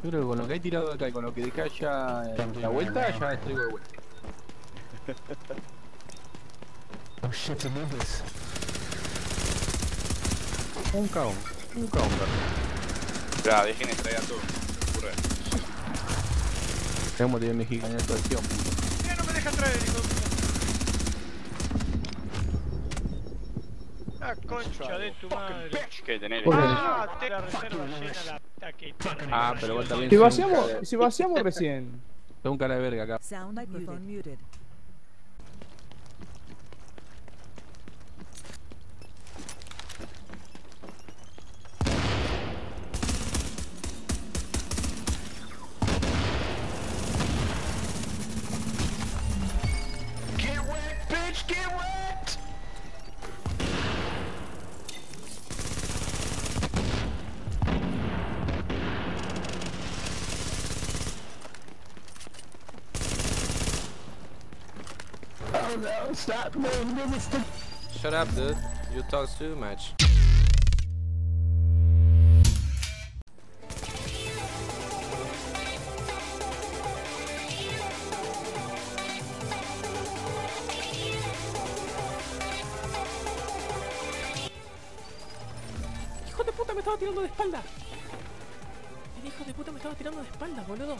Yo creo que con lo que hay tirado acá y con lo que dejé allá en la vuelta, ya estraigo de vuelta. Oh shit, the movers. Un caón, bro. Ya, dejen de traer a todo. Ocurre. Tenemos que tener mexicana de acción. Ya no me deja traer, hijo de puta. La concha de tu madre. ¿Qué tenés? Ah, te la reserva llena la puta que tiene. Ah, pero vos también. Si vaciamos recién. Tengo un cara de verga acá. Sound microphone muted. Get wrecked, bitch, get wrecked! Oh no, stop, no, stop. Shut up, dude. You talk too much. ¡Hijo de puta me estaba tirando de espalda! El hijo de puta me estaba tirando de espalda, boludo.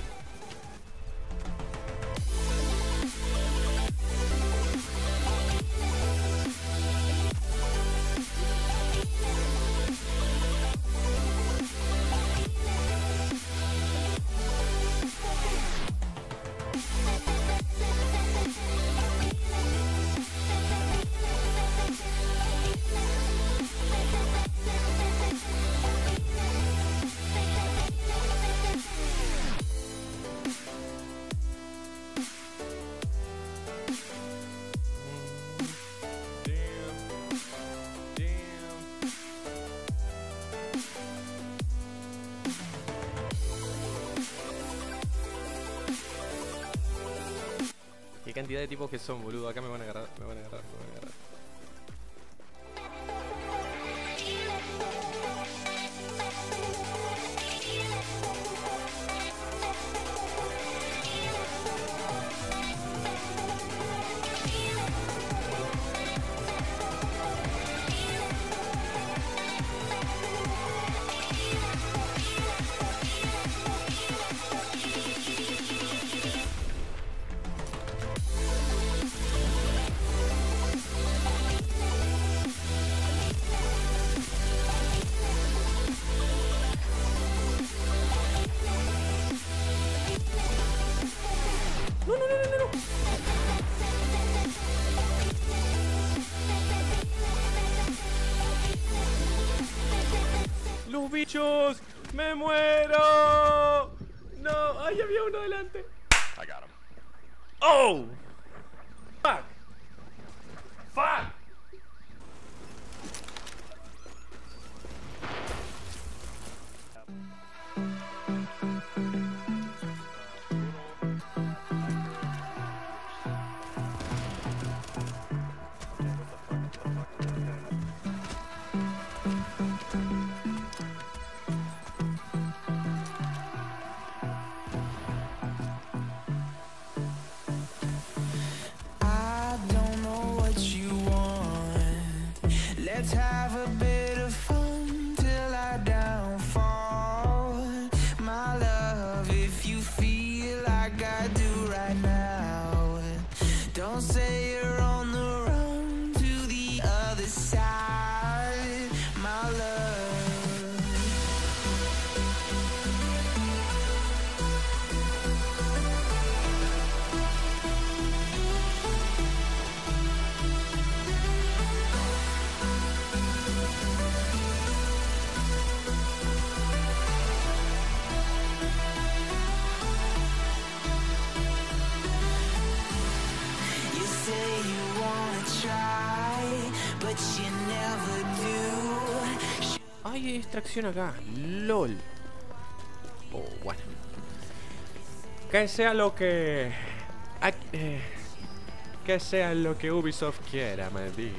Qué cantidad de tipos que son, boludo. Acá me van a agarrar, me van a agarrar, me van a agarrar. ¡Los bichos! ¡Me muero! ¡No! ¡Ahí había uno delante! I got him. ¡Oh! ¡Fuck! ¡Fuck! I don't know what you want. Let's have a bit of fun till I downfall. My love, if you feel like I do right now, don't say you're on the run to the other side. My love. You say you wanna try, but you never do. Hay extracción acá. LOL. Oh, bueno. Que sea lo que... que sea lo que Ubisoft quiera, me di.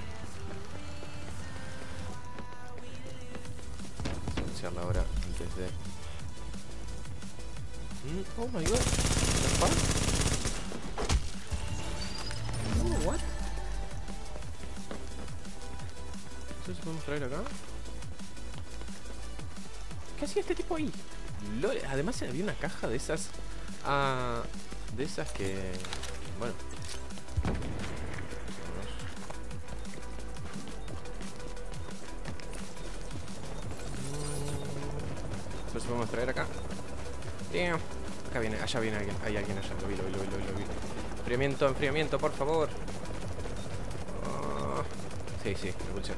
Silenciarla ahora antes de Oh my god. What? Oh, what? ¿Eso se podemos traer acá? ¿Qué hacía este tipo ahí? LOL. Además había una caja de esas. De esas que... Bueno. Eso se podemos traer acá. Damn. Acá viene, allá viene alguien. Hay alguien allá. Lo vi. Enfriamiento, por favor. Oh. Sí, me pulsé.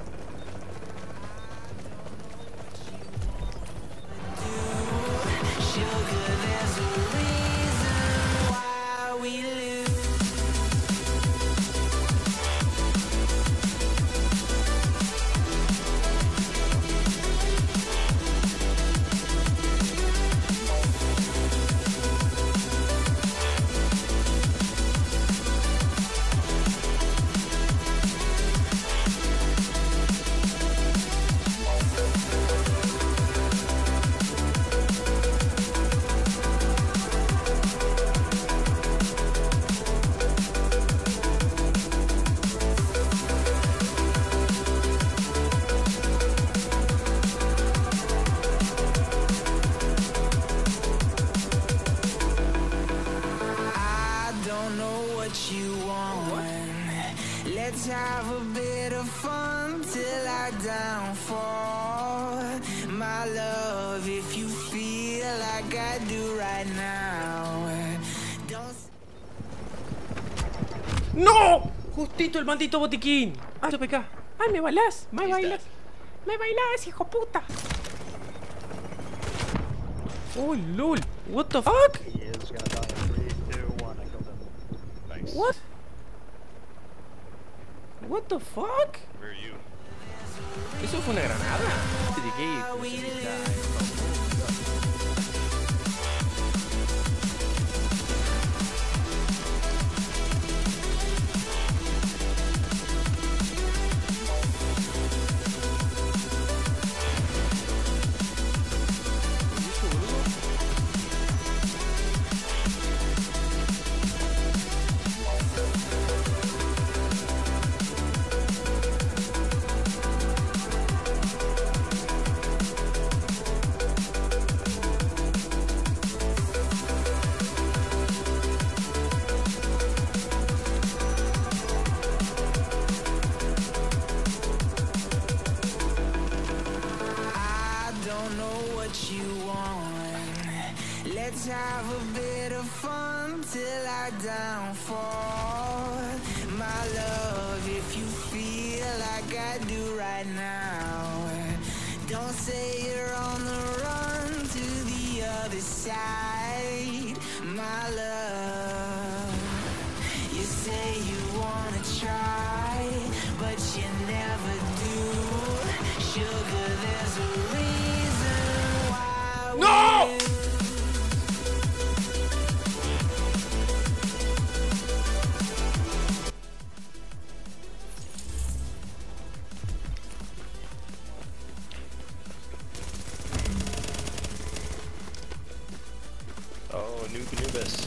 Let's have a bit of fun till I downfall. My love, if you feel like I do right now. ¡No! Justito el maldito botiquín. Ah, PK. Ay, me bailás, me bailás, hijo puta. Oh, lol. What the fuck? What? What the fuck? Where are you? ¿Eso fue una granada? ¿De qué? Let's have a bit of fun till I downfall. My love, if you feel like I do right now. Don't say you're on the run to the other side. My love, you say you wanna try, but you never do. Sugar, there's a reason why. No! Oh, Anubis.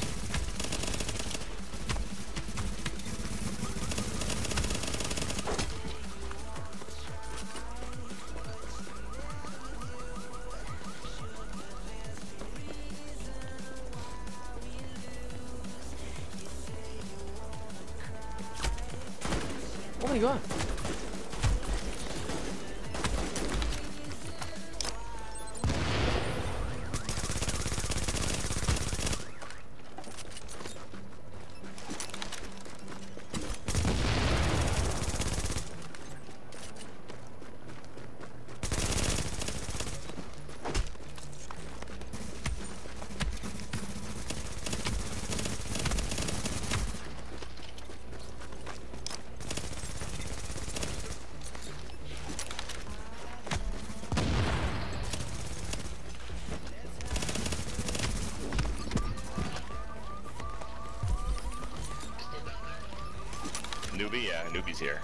Oh my god. Newbie, yeah, Newbie's here.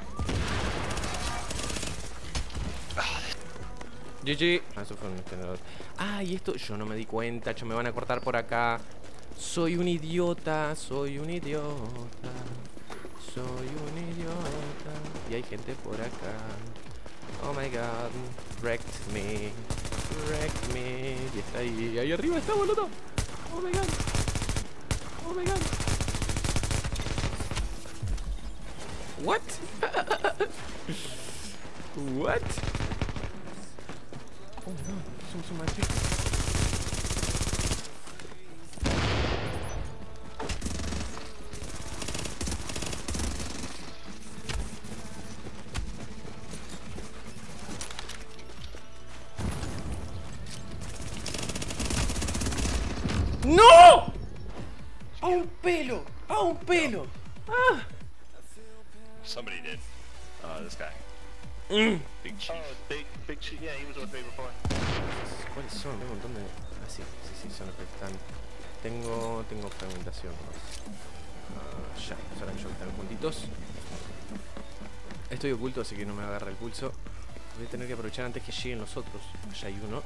GG. Ah, eso fue un generador. Ah, y esto yo no me di cuenta. Me van a cortar por acá. Soy un idiota, soy un idiota. Soy un idiota. Y hay gente por acá. Oh my god. Wrecked me. Wrecked me. Y está ahí. Ahí arriba está, boludo. Oh my god. Oh my god. What? What? Oh no. Somos un maldito. ¡No! ¡A un pelo! ¡A un pelo! ¡Ah! Somebody did. This guy. Big Chief. Oh, big Chief. Yeah, he was with me before. ¿Cuáles son? Tengo un montón de... Ah, sí, son los que están. Tengo fragmentación. Ya, ahora yo están juntitos. Estoy oculto, así que no me agarra el pulso. Voy a tener que aprovechar antes que lleguen los otros. Allá hay uno.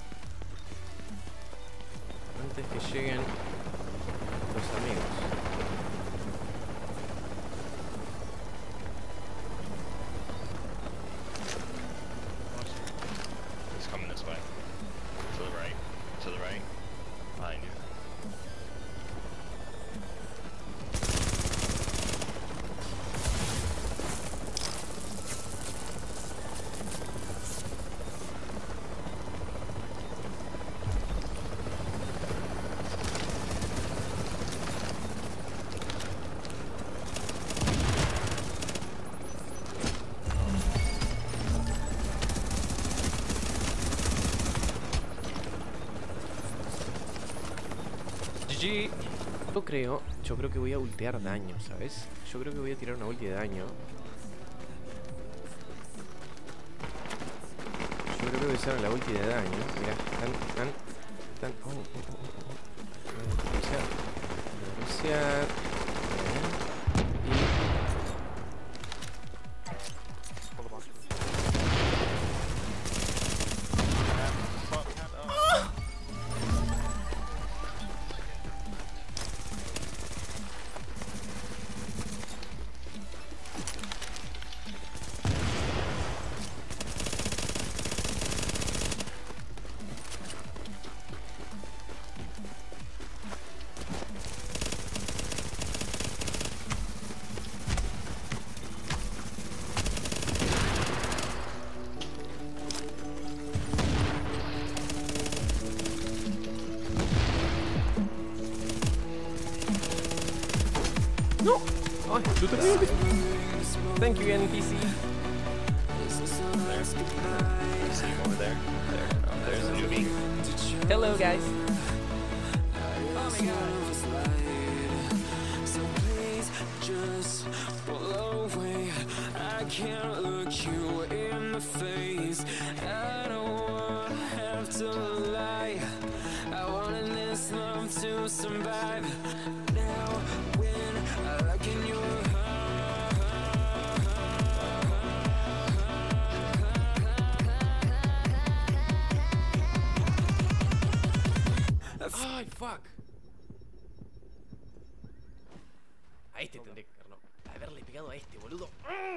Antes que lleguen los amigos. He's coming this way. To the right. To the right. Behind you. GG. Yo creo que voy a ultear daño, ¿sabes? Yo creo que voy a tirar una ulti de daño. Yo creo que voy a usar la ulti de daño. Mira, están. Rusia. No! Ay, lo terminé. Thank you, NPC. See him over there? There. Oh, there's a newbie. Hello, guys. Can't look you in the face. I don't wanna have to lie. I wanted this love to survive. Now when I look in your Ay, fuck. A este tendré que haberle pegado a este, boludo.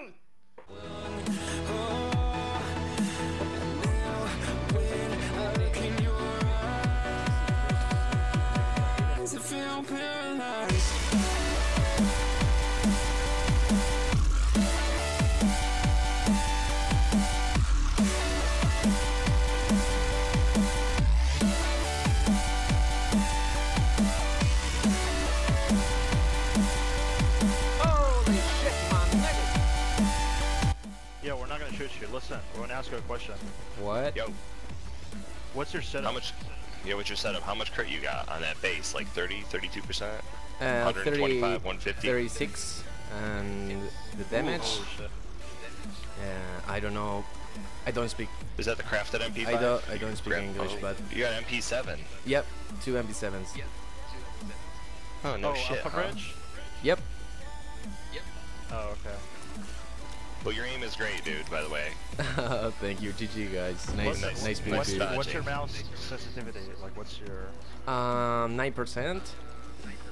Listen, we're gonna ask you a question. What? Yo, What's your setup? how much? Yeah, what's your setup? How much crit you got on that base? Like 30, 32%? 30, 125, 150? 36, and the damage. Holy shit. I don't know. I don't speak. Is that the crafted MP5? I don't speak English, but you got MP7. yep, 2 MP7s. Oh no shit. Alpha Huh? Bridge? Yep. Oh, okay. Well, your aim is great, dude. By the way. Thank you, GG guys. Nice, Nice. nice being What's with you. that? What's your mouse sensitivity? Like, what's your... 9%.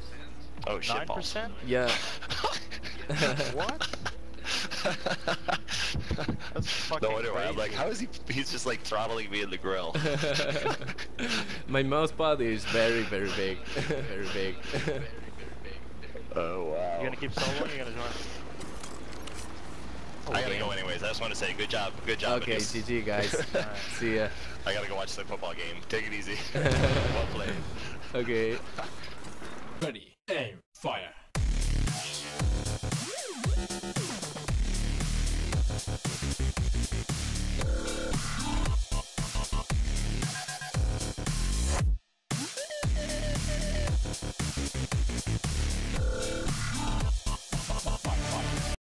Oh shit balls. 9%? Yeah. What? That's fucking No wonder why. I'm crazy. like, how is he? He's just like throttling me in the grill. My mouse pad is very, very big. Very big. Oh wow. You gonna keep soloing? You gonna join? I gotta go anyways. I just want to say, good job. Good job. Okay, Vinicius. GG guys. See ya. I gotta go watch the football game. Take it easy. Well played. Okay. Ready, aim, fire.